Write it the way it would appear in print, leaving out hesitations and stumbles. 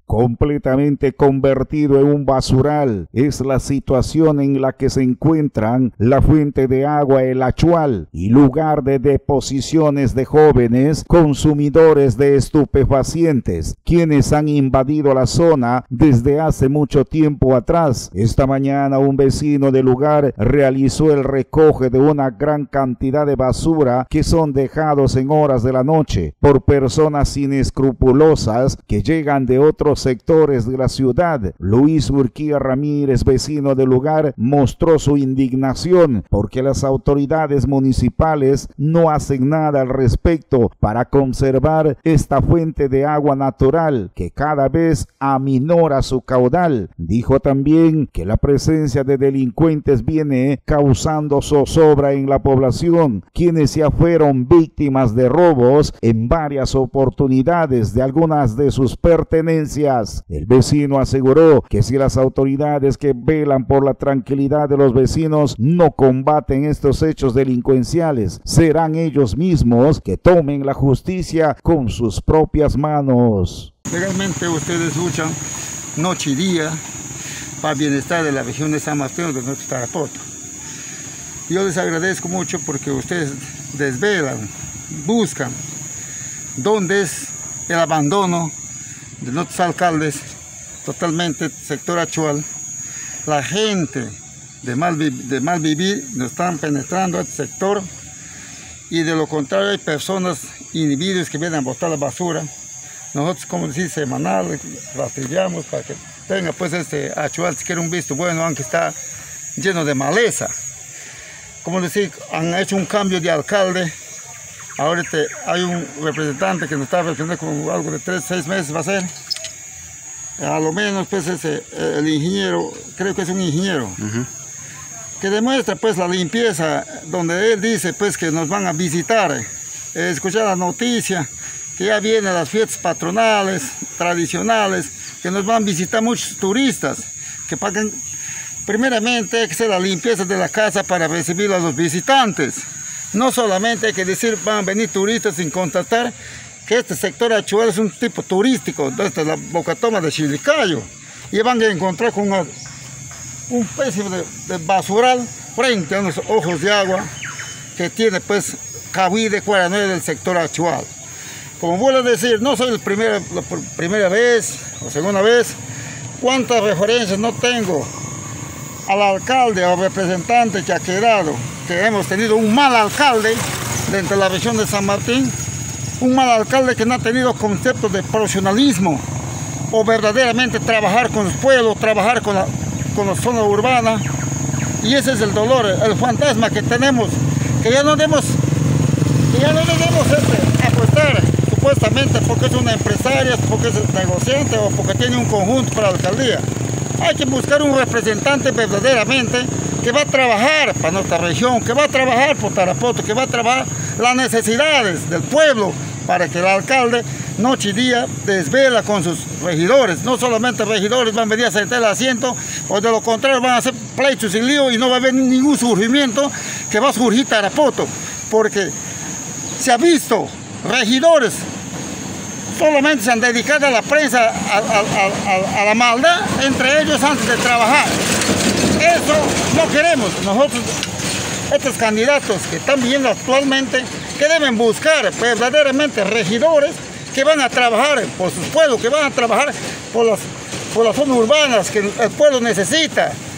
completamente convertido en un basural. Es la situación en la que se encuentran la fuente de agua El Achual y lugar de deposiciones de jóvenes consumidores de estupefacientes, quienes han invadido la zona desde hace mucho tiempo atrás. Esta mañana un vecino del lugar realizó el recoge de una gran cantidad de basura que son dejados en horas de la noche por personas inescrupulosas que llegan de otros sectores de la ciudad. Luis Urquía Ramírez, vecino del lugar, mostró su indignación porque las autoridades municipales no hacen nada al respecto para conservar esta fuente de agua natural que cada vez aminora su caudal. Dijo también que la presencia de delincuentes viene causando zozobra en la población, quienes ya fueron víctimas de robos en varias oportunidades de algunas de sus pertenencias. El vecino aseguró que si las autoridades que velan por la tranquilidad de los vecinos no combaten estos hechos delincuenciales, serán ellos mismos que tomen la justicia con sus propias manos. Legalmente ustedes luchan noche y día para el bienestar de la región de San Martín de nuestro Tarapoto. Yo les agradezco mucho porque ustedes desvelan, buscan dónde es el abandono de nuestros alcaldes, totalmente sector Achual. La gente de mal vivir nos están penetrando a este sector, y de lo contrario hay personas, individuos que vienen a botar la basura. Nosotros, como decir, semanal, rastrillamos para que tenga pues este Achual siquiera un visto bueno, aunque está lleno de maleza. Como decir, han hecho un cambio de alcalde. Ahora hay un representante que nos está representando con algo de 3 o 6 meses va a ser. A lo menos pues el ingeniero, creo que es un ingeniero, que demuestra pues la limpieza, donde él dice pues que nos van a visitar. Escuchar la noticia que ya vienen las fiestas patronales, tradicionales, que nos van a visitar muchos turistas, que pagan. Primeramente hay que hacer la limpieza de la casa para recibir a los visitantes. No solamente hay que decir van a venir turistas sin constatar que este sector Achual es un tipo turístico, desde la Bocatoma de Chilicayo, y van a encontrar con un pecio de basural frente a los ojos de agua que tiene pues cabida cuaranoia del sector Achual. Como vuelvo a decir, no soy la primera vez o segunda vez, cuántas referencias no tengo al alcalde o representante que ha quedado, que hemos tenido un mal alcalde dentro de la región de San Martín, un mal alcalde que no ha tenido conceptos de profesionalismo o verdaderamente trabajar con los pueblos, trabajar con la zona urbana. Y ese es el dolor, el fantasma que tenemos, que ya no debemos apostar supuestamente porque es una empresaria, porque es negociante o porque tiene un conjunto para la alcaldía. Hay que buscar un representante verdaderamente que va a trabajar para nuestra región, que va a trabajar por Tarapoto, que va a trabajar las necesidades del pueblo, para que el alcalde noche y día desvela con sus regidores. No solamente regidores van a venir a sentar el asiento, o de lo contrario van a hacer pleitos y lío y no va a haber ningún surgimiento que va a surgir Tarapoto, porque se ha visto regidores solamente se han dedicado a la prensa, a la maldad entre ellos antes de trabajar. Eso no queremos. Nosotros, estos candidatos que están viendo actualmente, que deben buscar verdaderamente regidores que van a trabajar por sus pueblos, que van a trabajar por las zonas urbanas que el pueblo necesita.